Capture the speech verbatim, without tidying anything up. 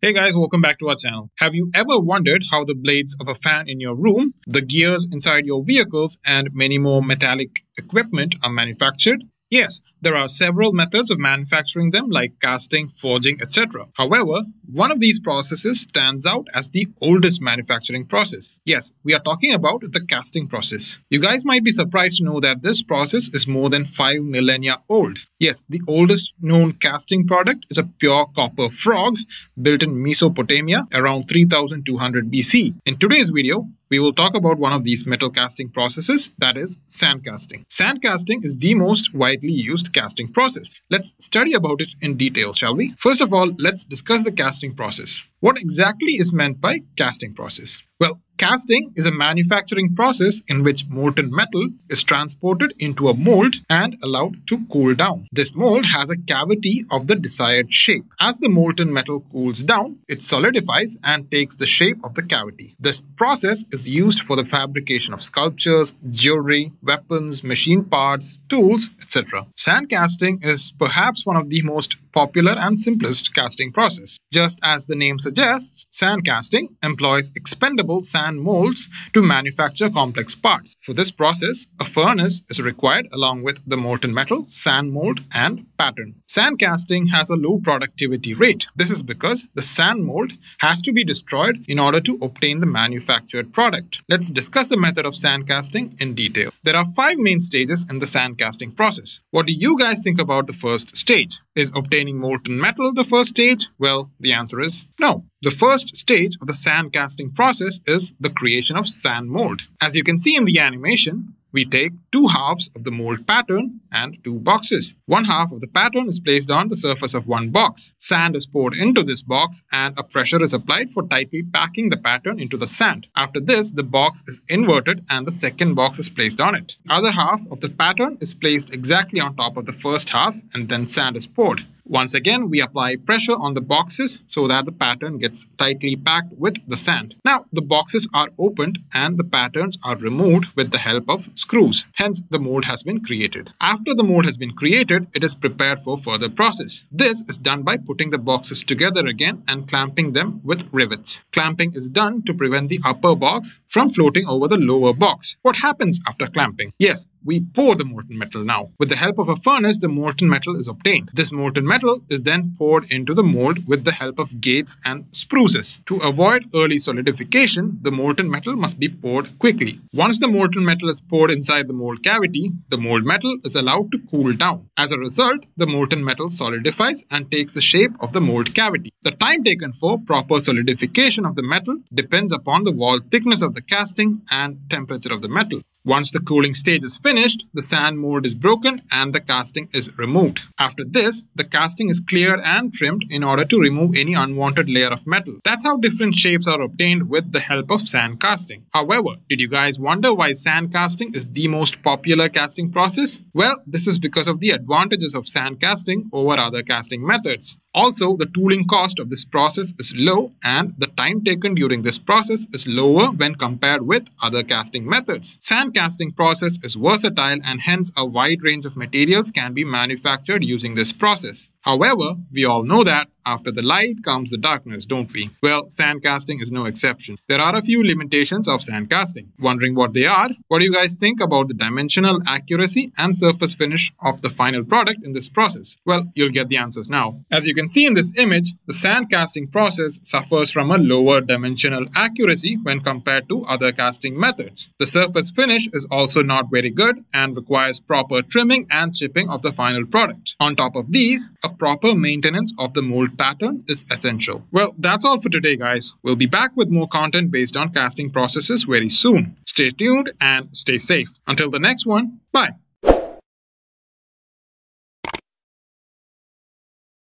Hey guys, welcome back to our channel. Have you ever wondered how the blades of a fan in your room, the gears inside your vehicles, and many more metallic equipment are manufactured? Yes, there are several methods of manufacturing them like casting, forging, et cetera. However, one of these processes stands out as the oldest manufacturing process. Yes, we are talking about the casting process. You guys might be surprised to know that this process is more than five millennia old. Yes, the oldest known casting product is a pure copper frog built in Mesopotamia around three thousand two hundred B C. In today's video, we will talk about one of these metal casting processes, that is sandcasting. Sandcasting is the most widely used casting process. Let's study about it in detail, shall we? First of all, let's discuss the casting process. What exactly is meant by casting process? Well, casting is a manufacturing process in which molten metal is transported into a mold and allowed to cool down. This mold has a cavity of the desired shape. As the molten metal cools down, it solidifies and takes the shape of the cavity. This process is used for the fabrication of sculptures, jewelry, weapons, machine parts, tools, et cetera. Sandcasting is perhaps one of the most popular and simplest casting process. Just as the name suggests, sandcasting employs expendable sand molds to manufacture complex parts. For this process, a furnace is required along with the molten metal, sand mold, and pattern. Sandcasting has a low productivity rate. This is because the sand mold has to be destroyed in order to obtain the manufactured product. Let's discuss the method of sandcasting in detail. There are five main stages in the sandcasting process. What do you guys think about the first stage? Is obtaining molten metal the first stage? Well, the answer is no. The first stage of the sandcasting process is the creation of sand mold. As you can see in the animation, we take two halves of the mold pattern and two boxes. One half of the pattern is placed on the surface of one box. Sand is poured into this box and a pressure is applied for tightly packing the pattern into the sand. After this, the box is inverted and the second box is placed on it. The other half of the pattern is placed exactly on top of the first half and then sand is poured. Once again, we apply pressure on the boxes so that the pattern gets tightly packed with the sand. Now, the boxes are opened and the patterns are removed with the help of screws. Hence, the mold has been created. After the mold has been created, it is prepared for further process. This is done by putting the boxes together again and clamping them with rivets. Clamping is done to prevent the upper box from floating over the lower box. What happens after clamping? Yes, we pour the molten metal now. With the help of a furnace, the molten metal is obtained. This molten metal is then poured into the mold with the help of gates and spruces. To avoid early solidification, the molten metal must be poured quickly. Once the molten metal is poured inside the mold cavity, the mold metal is allowed to cool down. As a result, the molten metal solidifies and takes the shape of the mold cavity. The time taken for proper solidification of the metal depends upon the wall thickness of the casting and temperature of the metal. Once the cooling stage is finished, the sand mold is broken and the casting is removed. After this, the casting is cleared and trimmed in order to remove any unwanted layer of metal. That's how different shapes are obtained with the help of sand casting. However, did you guys wonder why sand casting is the most popular casting process? Well, this is because of the advantages of sand casting over other casting methods. Also, the tooling cost of this process is low and the time taken during this process is lower when compared with other casting methods. Sand casting process is versatile and hence a wide range of materials can be manufactured using this process. However, we all know that after the light comes the darkness, don't we? Well, sandcasting is no exception. There are a few limitations of sandcasting. Wondering what they are? What do you guys think about the dimensional accuracy and surface finish of the final product in this process? Well, you'll get the answers now. As you can see in this image, the sandcasting process suffers from a lower dimensional accuracy when compared to other casting methods. The surface finish is also not very good and requires proper trimming and chipping of the final product. On top of these, a proper maintenance of the mold pattern is essential. Well, that's all for today, guys. We'll be back with more content based on casting processes very soon. Stay tuned and stay safe. Until the next one, bye.